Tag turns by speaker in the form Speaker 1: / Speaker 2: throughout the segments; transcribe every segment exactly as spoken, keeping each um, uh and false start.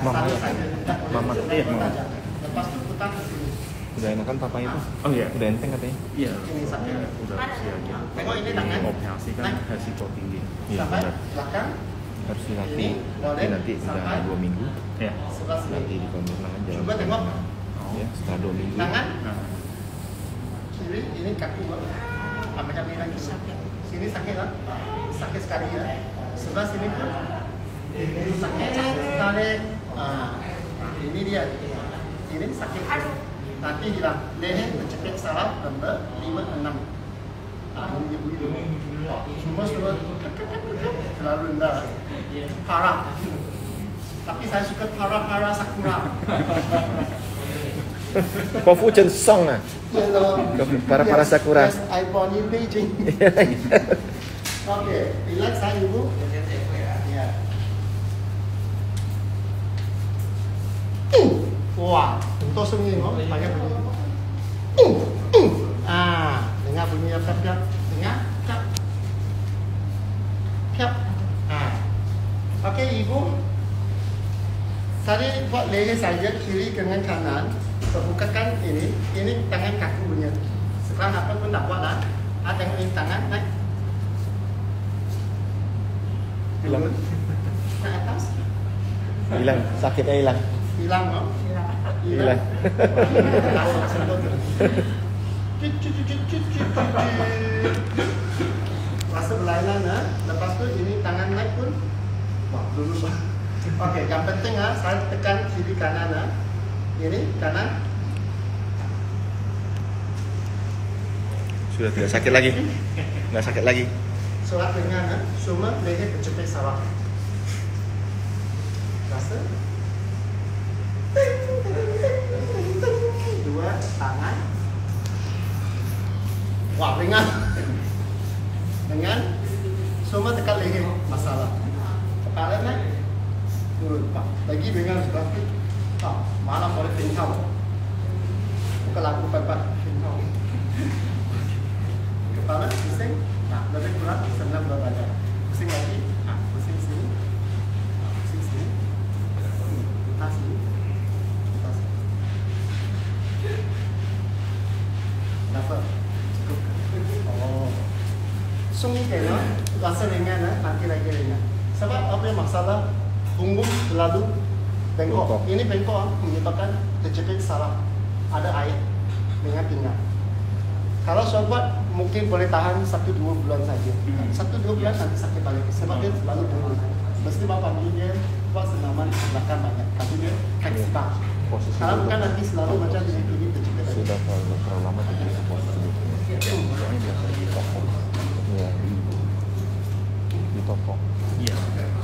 Speaker 1: Mama
Speaker 2: satu
Speaker 1: ya?
Speaker 2: saja.
Speaker 1: Mama.
Speaker 2: Iya, mama. Lepas tu putar ke sini.
Speaker 1: Udah enakan papanya tuh?
Speaker 3: Oh iya.
Speaker 1: Udah enteng katanya?
Speaker 3: Iya.
Speaker 2: Ini sakit.
Speaker 3: Udah usianya.
Speaker 2: Tengok ini tangan.
Speaker 3: Operasi kan resiko tinggi.
Speaker 1: Iya
Speaker 2: Sampai
Speaker 1: benar.
Speaker 2: belakang.
Speaker 1: Harus dilatih.
Speaker 2: Ini,
Speaker 1: Tapi
Speaker 2: boleh.
Speaker 1: nanti udah
Speaker 2: Sampai.
Speaker 1: dua minggu.
Speaker 3: Ya.
Speaker 2: Sebelah
Speaker 1: Nanti
Speaker 2: sini.
Speaker 1: di pemberenangan jalan.
Speaker 2: Coba tengok.
Speaker 1: Ya, setelah dua minggu.
Speaker 2: Tangan.
Speaker 3: Nah,
Speaker 2: Kiri ini kaki bawah. Apa macam ini lagi sakit. Sini sakit lah. Sakit sekali ya. Sebelah sini pun sakit sekali. Ah, ini dia. Ini sakit. Nanti hilang. Leher tercepit salah gambar lima enam. Ah, ini dia bunyi dulu. Semua semua terlalu rendah. Parah. Tapi saya suka parah-parah sakura.
Speaker 1: Confucian song ah.
Speaker 2: Hello.
Speaker 1: Para-para
Speaker 2: Yes,
Speaker 1: sakura.
Speaker 2: Yes, I born in Beijing. Okay, relax saya ibu. Ya. Wah, untuk sunyi no, pakai bunyi. Ah, dengar bunyi apa piap? Dengar? Piap. Piap. Ah. Okay, ibu. Saya buat leher saja kiri dengan kanan. Bukakan ini, ini tangan kaku punya. Sekarang apa pun tak buat lah. Ah, tengok ini tangan naik.
Speaker 1: Hilang.
Speaker 2: Ke atas.
Speaker 1: Hilang, sakitnya hilang.
Speaker 2: Hilang, oh. Hilang.
Speaker 1: Hilang.
Speaker 2: Langsung sentuh tu. Cuk, cuk, cuk, cuk, cuk, cuk, cuk. Rasa berlainan, ha? Lepas tu ini tangan naik pun. Wah, lurus lah. Okey, yang penting ah, saya tekan kiri kanan ah. Ini kanan.
Speaker 1: Sudah tidak sakit lagi. Nggak sakit lagi.
Speaker 2: Surat ringan ah. Semua leher tercepit salah. Rasa. Dua tangan. Wah, ringan. Dengan semua tekan leher masalah. Kepala naik. Turun, Pak. Lagi dengan sebelah kiri. Ah, malam boleh pingkau. Bukan lagu Pak, pingkau. Kepala pusing. Nah, lebih kurang sembilan belas derajat. Pusing lagi. Ah, pusing sini. Ah, pusing sini. Putar sini. Putar sini. Kenapa? Cukup. Oh. Sunyi kena. Rasa ringan, eh? Nanti lagi ringan. Sebab apa yang masalah? Punggung terlalu bengkok.
Speaker 1: Bengkok.
Speaker 2: Ini bengkok menyebabkan terjepit salah. Ada air dengan pinggang. Kalau saya buat mungkin boleh tahan satu dua bulan saja. Satu dua bulan nanti sakit balik. Sebab dia selalu turun. Mesti bapak panggil dia buat senaman di belakang banyak. Tapi dia fleksibel.
Speaker 1: Posisi
Speaker 2: Kalau
Speaker 1: dulu.
Speaker 2: bukan nanti selalu macam ini ini terjepit.
Speaker 1: Sudah terlalu, terlalu lama jadi posisi dulu. Soalnya biasa di toko. Iya. Di toko.
Speaker 3: iya.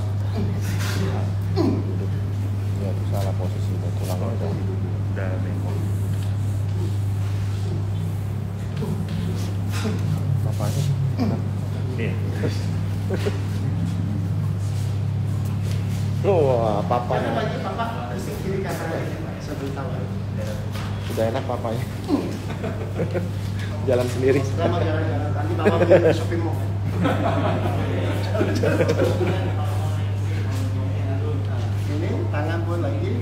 Speaker 1: Duduk. Ya itu salah posisi. Udah tulangnya udah.
Speaker 3: Udah bengkok.
Speaker 1: Bapaknya.
Speaker 3: Iya.
Speaker 1: Wah,
Speaker 2: Jangan
Speaker 1: papanya.
Speaker 2: bagi bapak pusing kiri kanan. Saya beritahu.
Speaker 1: Sudah enak papanya. Jalan sendiri.
Speaker 2: Selama jalan-jalan. Nanti bapak pergi shopping mall. Ini tangan pun lagi.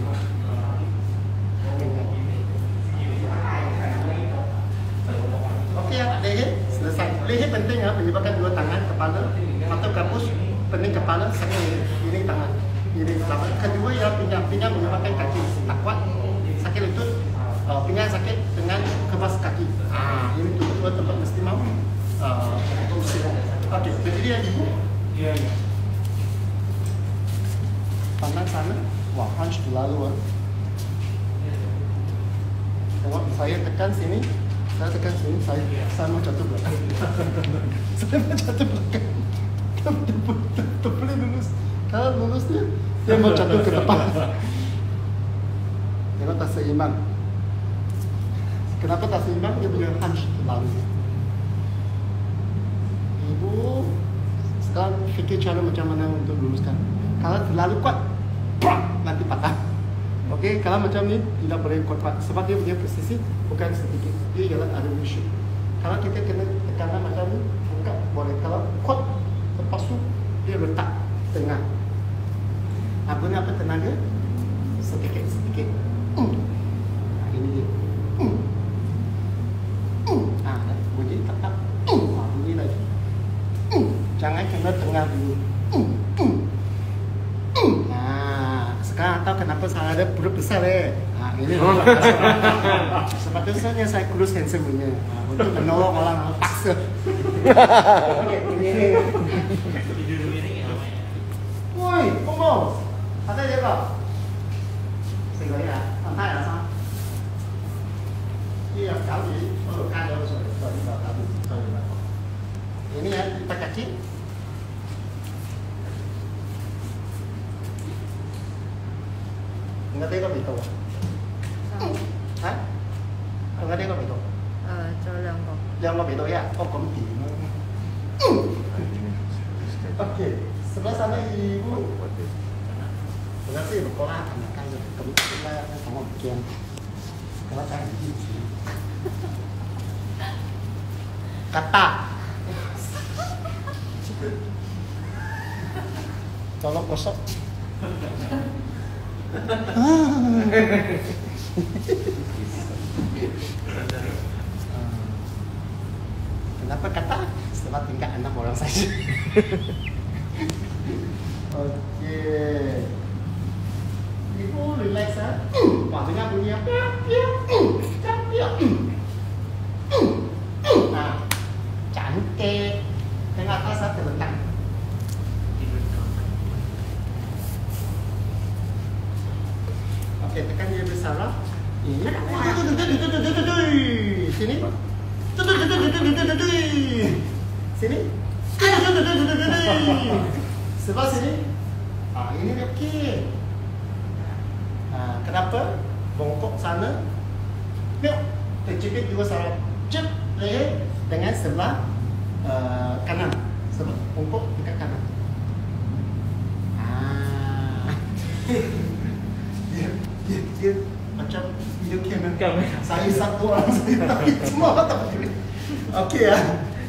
Speaker 2: Okey ya, leher selesai. Leher penting ya, menyebabkan dua tangan, kepala atau kapus, pening kepala, sakit leher. Ini tangan. Ini pertama. Kedua ya pinggang, pinggang menyebabkan kaki tak kuat, sakit lutut, uh, pinggang sakit dengan kebas kaki. Ah, ini dua tempat mesti mau. Uh, Okey, berdiri ya ibu.
Speaker 3: Iya, iya.
Speaker 2: Pandang sana. Wah, hunch terlalu ah. Tengok saya tekan sini. Saya tekan sini, saya saya mau jatuh belakang. Saya mau jatuh belakang. Tak boleh lurus. Kalau lurus dia, dia mau jatuh ke depan. Tengok tak seimbang. Kenapa tak seimbang? Dia punya hunch terlalu. Ibu sekarang fikir cara macam mana untuk luruskan. Kalau terlalu kuat, prak, nanti patah. Okey, kalau macam ni tidak boleh kuat sebab dia punya posisi bukan sedikit. Dia ialah ada issue. Kalau kita kena tekanan macam ni, buka boleh. Kalau kuat, lepas tu dia letak tengah. Apa ni apa tenaga? sedikit sedikit. Hmm. Nah, ini dia. Hmm. Hmm. Ah, bunyi tetap. Hmm. Ah, bunyi lagi. Hmm. Jangan kena tengah dulu. Hmm. Hmm. Hmm. Nah, sekarang tahu kenapa saya ada perut besar eh? Nah, ini sepatutnya saya kurus handsome punya. Nah, untuk menolong orang paksa. Oke, ini. Woi, Bongo, ada dia kok? Segala ya, antai ya sang. Iya, kali, oh kan ada sorry, sorry, sorry, sorry. Ini ya, lipat kaki. Enggak tahu itu. Hah? Enggak tahu itu.
Speaker 4: 誒，仲有兩個。
Speaker 2: 兩個味道呀？哦，咁點啊 ？Oke, sebelah sana ibu. Sebelah sini berkolah, anak kan jadi kebetulan sama bagian. Kalau saya di sini. Kata. Tolong kosong. Kenapa kata? Setelah tingkat enam orang saja. Oke. Ibu relax ya. Wah, dengar bunyi apa? Nah, cantik. Tengah atas saya terbentang. Oke, tekan dia bersara. Ini. Sini. Sini. Sebelah sini. Ah, ini okey. Ah, kenapa? Bongkok sana. Yuk, terjepit dua saraf. Cep, leher dengan sebelah uh, kanan. Sebelah bongkok dekat kanan. Ah. dia, dia, dia macam video kamera. Saya satu orang saya tapi semua orang tak boleh. Okey ya.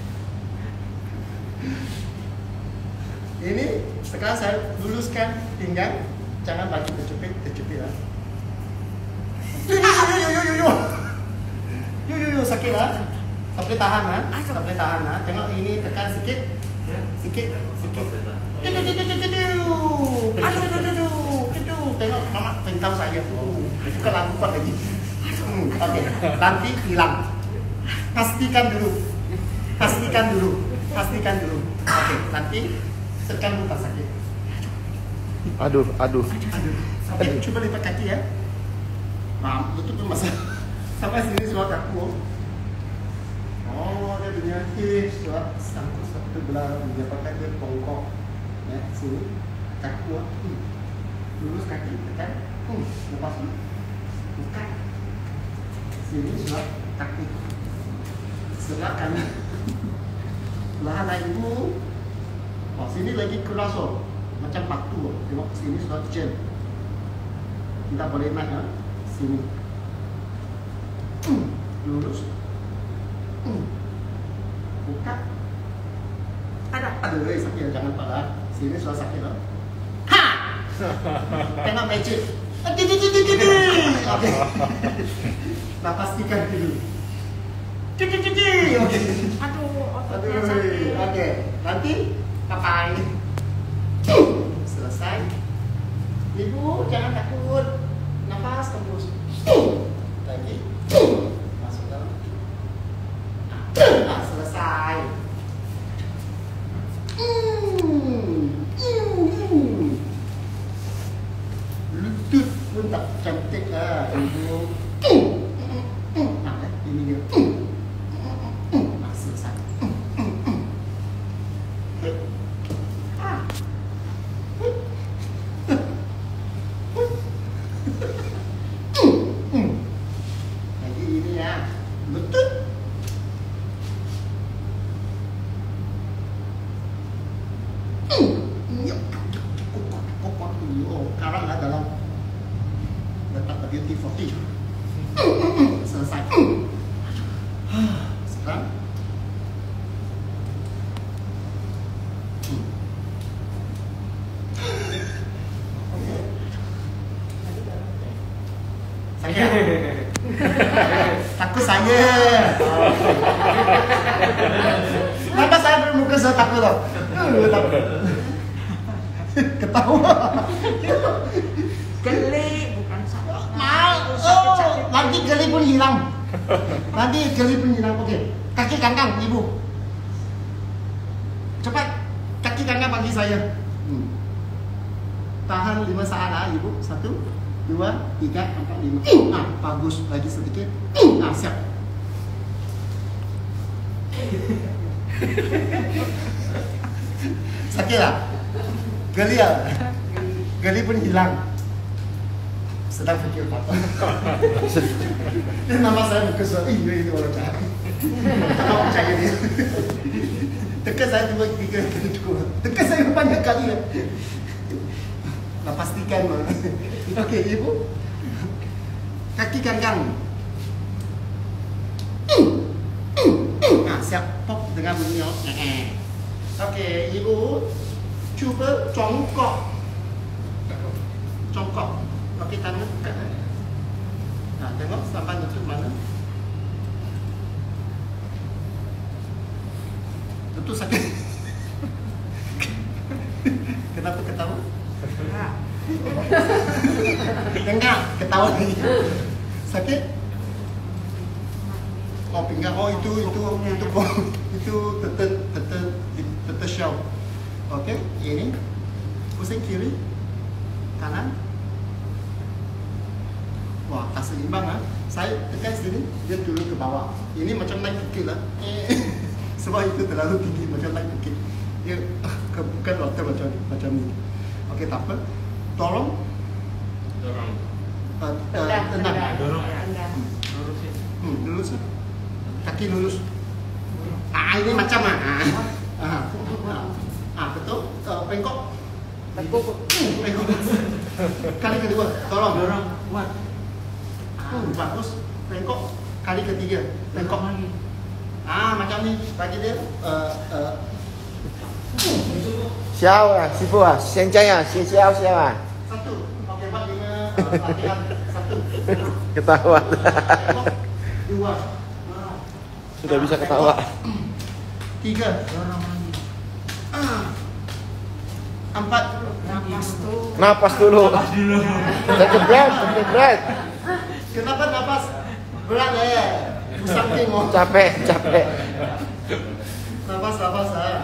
Speaker 2: Ini sekarang saya luluskan pinggang, jangan bagi terjepit, terjepit lah. Yo yo yo yo yo yo. Yo yo yo sakit lah. Sampai tahan lah, sampai tahan lah. Tengok ini tekan sikit, sikit, sikit. Aduh aduh aduh aduh, aduh aduh aduh. Tengok mama pentau saya. Bukan lagu kuat lagi. Hmm, Okey, nanti hilang. Pastikan dulu, pastikan dulu, pastikan dulu. Okey, nanti tekan bukan sakit.
Speaker 1: Aduh, aduh.
Speaker 2: Aduh, sakit. Cuba lipat kaki ya. Nah, itu tuh masa sampai sini suara kaku. Oh, dia punya hips, suara sangkut satu belah, dia pakai dia bongkok. Ya, sini kaku. Hmm. Lurus kaki, tekan. Hmm, lepas ni. Buka. Sini suara kaki. Sebelah kanan. Sebelah lain ibu. Oh, sini lagi keras oh. Macam batu. Tengok sini sudah jam. Kita boleh naik ya. Sini. Hmm. Lurus. Hmm. Buka. Ada. Aduh, eh, sakit. Jangan pada. Sini sudah sakit lah. Ha! Tengok magic. Okey. Nah, pastikan dulu. Okey.
Speaker 4: Aduh,
Speaker 2: Aduh, okey. Nanti pakai. Selesai. Ibu jangan takut. Nafas tembus. Lagi. Masuk dalam. Nah, selesai. Hmm. Hmm. Lutut pun tak cantik lah ibu. Nah, ini dia. Nah, selesai. Jadi ini ya, lutut. Oh, karang lah dalam letak beauty forty. Selesai. Sekarang Saya. Takut saya. Kenapa saya bermuka saya takut loh? Takut. Ketawa.
Speaker 4: Geli, bukan sakit.
Speaker 2: Mau. Oh, nanti geli pun hilang. Nanti geli pun hilang. Oke. Kaki kanan, ibu. Cepat. Kaki kanan bagi saya. Hmm. Tahan lima saat ah, ibu. Satu, dua, tiga, empat, lima. Ah, bagus. Lagi sedikit. Ah, siap. Sakit lah. Geli ya. Geli pun hilang. Sedang fikir apa? Ini nama saya muka suara. Iya ini orang jahat. Tak percaya dia. Tekan saya dua tiga kali cukup. Tekan saya banyak kali ya. Nah pastikan mah. Okey ibu. Kaki kanan. Nah siap pop dengan bunyi. Okey ibu. Cuba congkok. Congkok. Okey tangan kanan. Nah tengok sampai nutup mana. Tentu sakit. Kenapa ketawa? Enggak, ketawa lagi. Sakit? Oh pinggang, oh itu itu itu itu tetel tetel tetel shell. Okey, ini pusing kiri, kanan. Wah, tak seimbang ah. Saya tekan sini, dia turun ke bawah. Ini macam naik bukit lah. Sebab itu terlalu tinggi macam naik bukit. Dia ke bukan waktu macam macam ni. Okey, tak apa. Tolong.
Speaker 3: Dorong.
Speaker 2: Uh, uh, tenang.
Speaker 3: Dorong.
Speaker 4: Lurusin.
Speaker 2: Hmm, lurus lah. Kaki lurus. Ah, ini macam ah. Ah, ah, ah betul. Uh, bengkok.
Speaker 4: Bengkok.
Speaker 2: Hmm, bengkok. Kali kedua, tolong.
Speaker 3: Dorong. Kuat.
Speaker 2: Hmm, bagus. Bengkok. Kali ketiga, bengkok lagi. Ah, macam ni. Bagi dia. Uh, uh.
Speaker 5: 消啊，师傅啊，先这样，先消消啊。
Speaker 2: Satu. Okey, buat lima uh, latihan. Satu.
Speaker 5: Ketawa.
Speaker 2: Bengkok. Dua.
Speaker 5: Sudah bisa ketawa.
Speaker 2: Tiga. Ah. Empat.
Speaker 4: Napas tuh.
Speaker 5: Napas dulu. Take a breath, take a breath.
Speaker 2: Kenapa napas berat ya? Samping oh.
Speaker 5: Capek, capek.
Speaker 2: Napas, napas ah.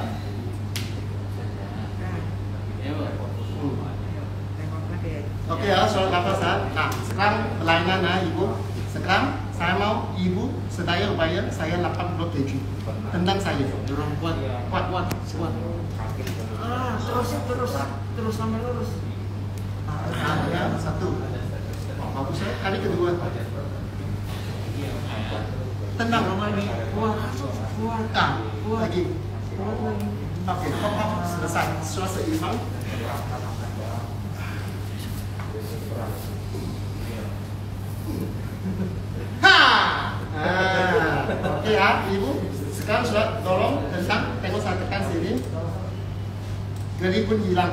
Speaker 4: Tengok lagi.
Speaker 2: Okey ya, soal napas ah. Nah, sekarang pelayanan ah ibu. Sekarang saya mau ibu sedaya upaya saya lapan puluh kg. Tendang saya.
Speaker 3: Dorong kuat.
Speaker 2: Kuat, kuat, kuat.
Speaker 4: Ah, terus terus terus sampai lurus.
Speaker 2: Nah, ya, satu. Oh, bagus ya. Kali kedua. Tendang lagi.
Speaker 4: Kuat, kuat,
Speaker 2: Ah, lagi.
Speaker 4: kuat lagi.
Speaker 2: Okey, hop hop selesai. Sudah seimbang. Ha! Ah, okey ya, ibu. Sekarang sudah tolong tentang tengok saya tekan sini. Geli pun hilang.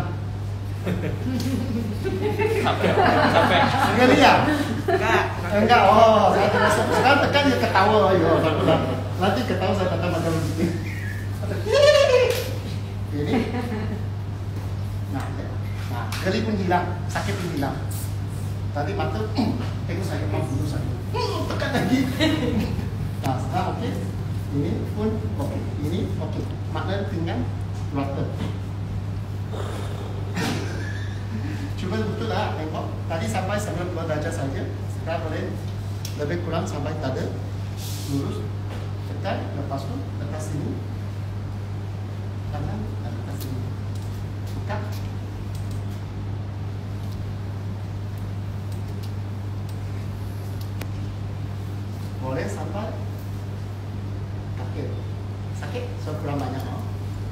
Speaker 3: Capek.
Speaker 2: Geli ya?
Speaker 4: Enggak.
Speaker 2: Enggak. Oh, saya terasa. Sekarang tekan dia ketawa. Ayo, takutlah. Nanti ketawa saya tekan macam begini. Ini. Nah, nah, geli pun hilang, sakit pun hilang. Tadi mata, tengok saya mau bunuh saya. Tekan lagi. Nah, sekarang okey. Ini pun okey. Ini okey. Makna tinggal rata. Cuba betul lah, tengok. Tadi sampai sembilan puluh darjah saja. Sekarang boleh lebih kurang sampai dada. Lurus. Tekan, lepas tu lepas sini. Kanan dan lepas sini. Buka. Boleh sampai kaki. Sakit? So kurang banyak. Oh.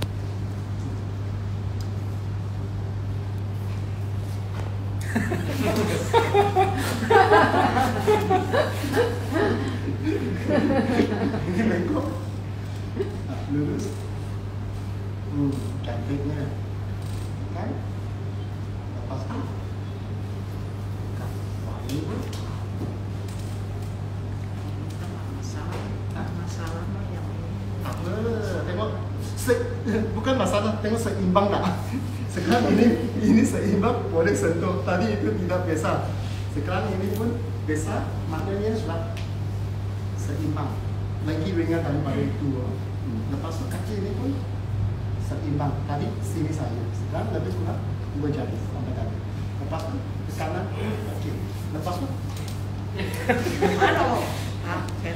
Speaker 2: Ini bengkok. Nah, lurus. Hmm, cantiknya. Kan? Lepas tu. Wah, ini pun. bukan masalah tengok seimbang tak. Sekarang ini ini seimbang boleh sentuh. Tadi itu tidak biasa. Sekarang ini pun biasa, maknanya sudah seimbang. Lagi ringan daripada itu. Lepas tu kaki ini pun seimbang. Tadi sini saya. Sekarang lebih kurang dua jari sampai tadi. Lepas tu ke kanan, kaki. Lepas tu
Speaker 4: Mana? Ah, kan.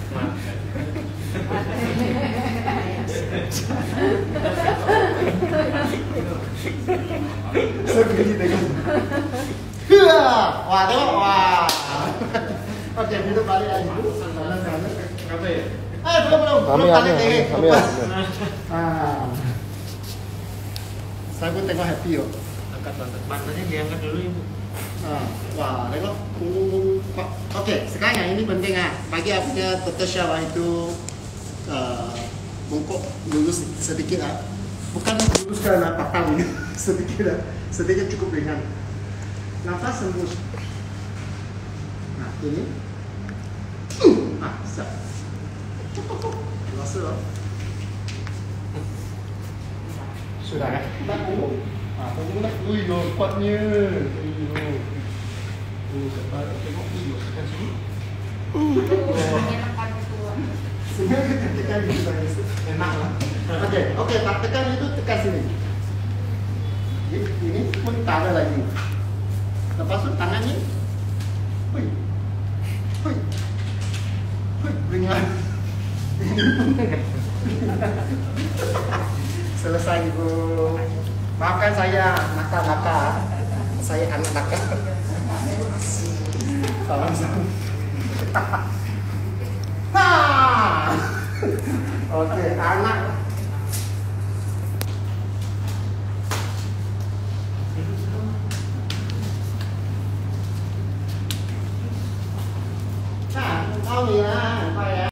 Speaker 2: Segini tengok. Hua! Wah, tengok. Wah. Okey, kita balik lagi. Sana-sana.
Speaker 3: Apa ya?
Speaker 2: Eh, belum, belum.
Speaker 1: Ambil,
Speaker 2: Belum balik
Speaker 1: ambil,
Speaker 2: lagi.
Speaker 1: ambil,
Speaker 2: Lepas.
Speaker 1: ambil.
Speaker 2: Ah. Saya pun tengok happy oh.
Speaker 3: Angkat angkat. Matanya diangkat dulu ibu.
Speaker 2: Ah, wah, tengok. Okey, sekarang yang ini penting ah. Bagi apa punya turtle shell ah, itu uh, bungkuk dulu sedikit ah. Bukan luruskan ah, patang ini. Sedikit ah. Sedikit cukup ringan. Nafas sembus. Nah, ini. Ah, siap. Rasa lah. Sudah kan? Tak pun. Ah, tunggu nak. Ui, yo, kuatnya. Ui, yo. Oh, cepat. Tengok ni, yo. Tekan sini. Sebenarnya tekan itu saya enak lah. Okey, okey, tak tekan itu tekan sini. Ini, ini pun tak ada lagi. Lepas tu tangan ni. Hui. Hui. Hui, ringan. Ini pun selesai ibu. Maafkan saya nakal-nakal. Saya anak nakal. Salam-salam. Ha. Okey, anak. Nah, kau ni lah, kau ya.